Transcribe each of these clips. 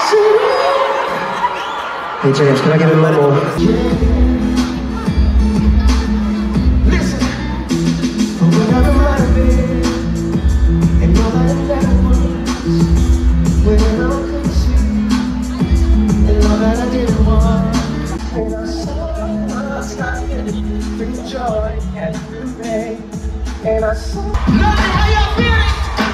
Hey James, can I get a little? Listen, for whatever might have been, and all that was, when I couldn't see, and all that I didn't want, and I saw us hiding through joy and through pain, and I saw. Love it, how y'all feeling?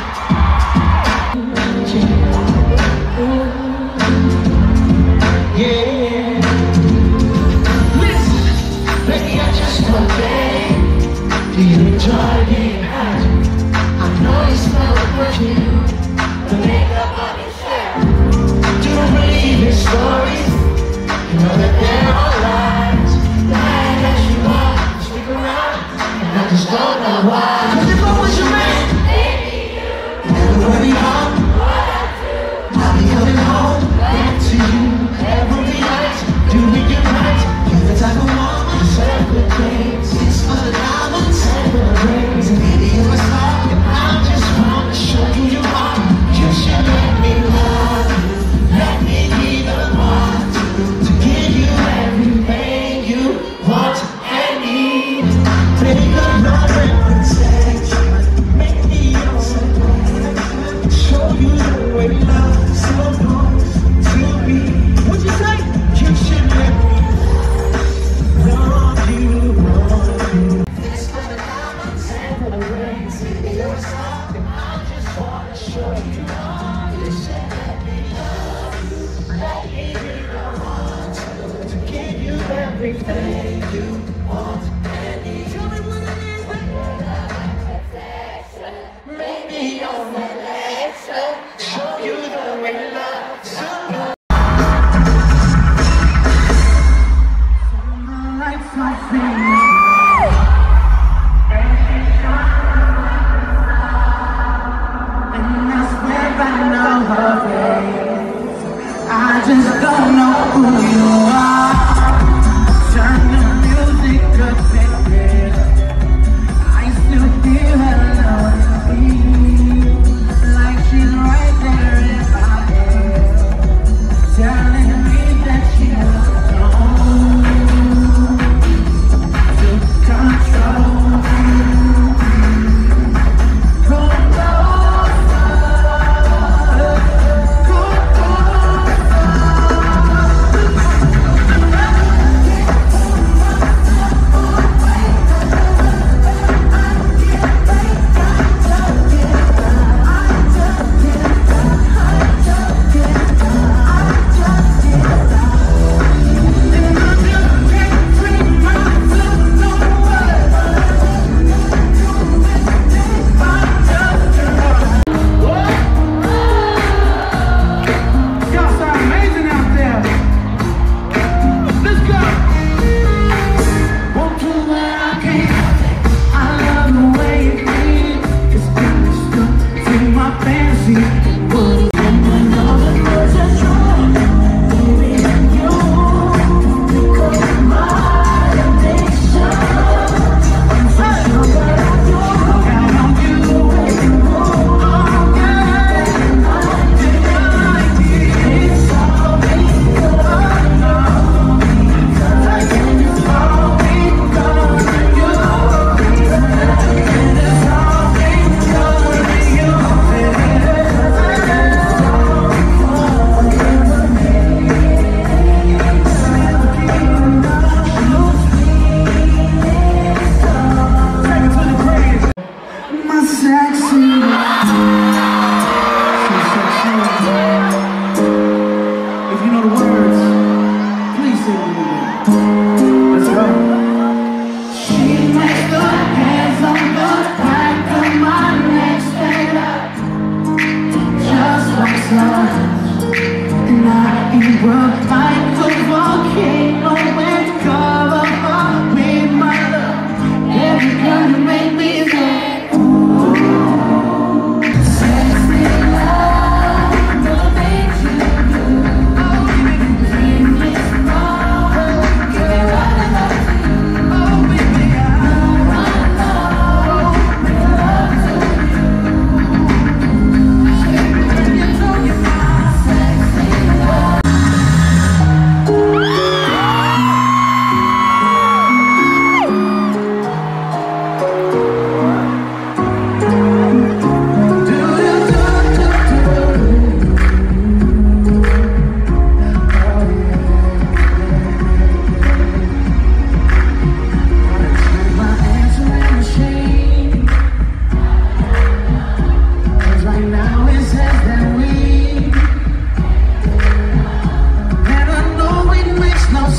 Yeah. Listen, baby, I just want to say, do you enjoy being hot? I know you smell the perfume, the makeup on your shirt. Do you believe in stories? You know that there are lies. Lying that you want, stick around, and I just don't know why. 'Cause if I was your man, everywhere we are, I'll be coming home back to you every night, doing you right. You're the type of woman who serve good things. It's for the diamonds and for the rings, and maybe you're a star, and I just want to show you you are. You should let me love you, let me be the one to give you everything you want and need. Baby, you're not reputation, make me your second, show you the way love's supposed to be. What'd you say? You should let me love you, love you. It's for the diamonds and for the rings. You're a star, and I just wanna show you all. You should let me love you, let me be the one to give you everything you want and need. Tell me what it is, baby. Make me your selection, show you the way love's supposed. I just don't know who you are. Turn the music up, baby. I still feel her love, like she's right there in my head, telling me that she knows to control.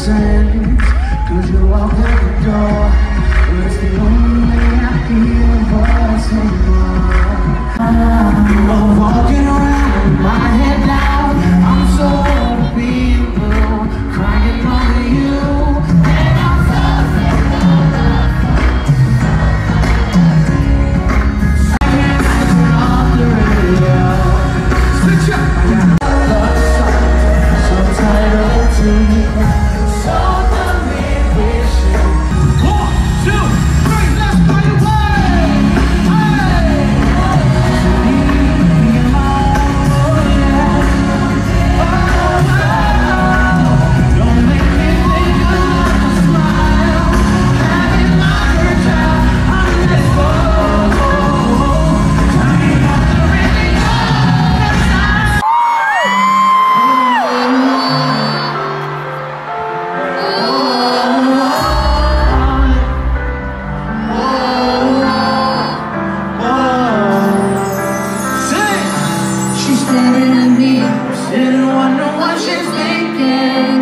sense. Cause you walk out the door, but it's the only way I hear a voice anymore. I'm walking around with my head down. I'm so old of being blue, crying over you. And I'm so sick of love. Singing, I turn off the radio. Switch up, I got a love song, so tired of it too. So done with wishing. 1, 2, 3, let's play away. Hey! Don't make me think of a smile. Having my first child, I'm letting go. Turning off the radio. She's staring at me, sitting wonder what she's thinking.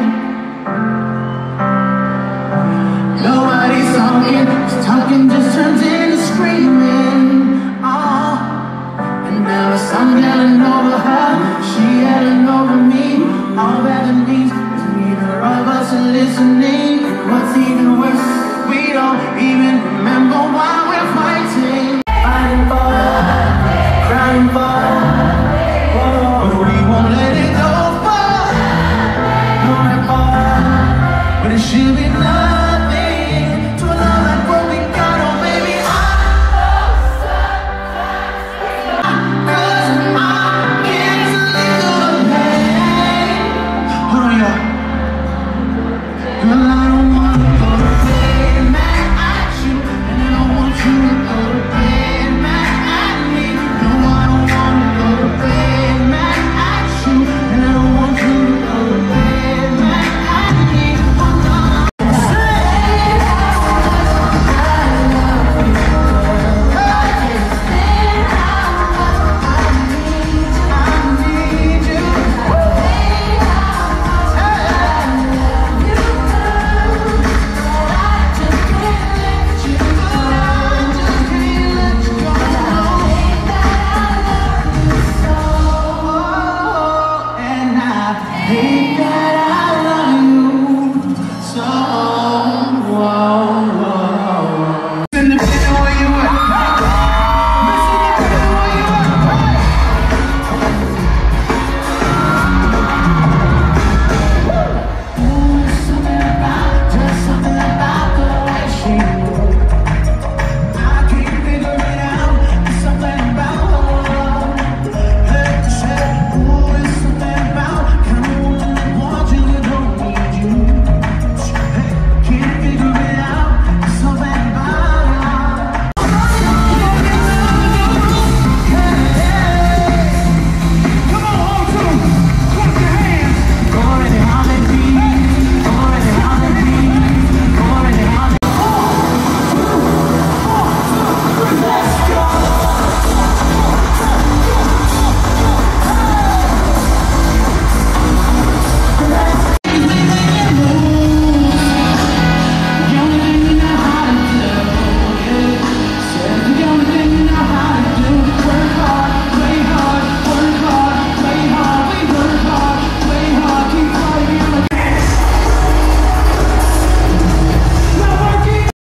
Nobody's talking just turns into screaming. Oh, and now as I'm yelling over her, she yelling over me. All that it means is neither of us are listening. What's even worse, we don't even remember why we're fighting. Fighting for, crying for. But we won't let it go far, no matter far. But it should be nothing to a love like what we got. Oh baby, cause I can't sleep the pain. Hold on, y'all. Girl, I don't wanna go to bed mad at you, and I don't want you to go to bed mad at me. No, I don't wanna go to bed mad at you, and I don't want you to go to bed mad at me. Oh no. And I hate that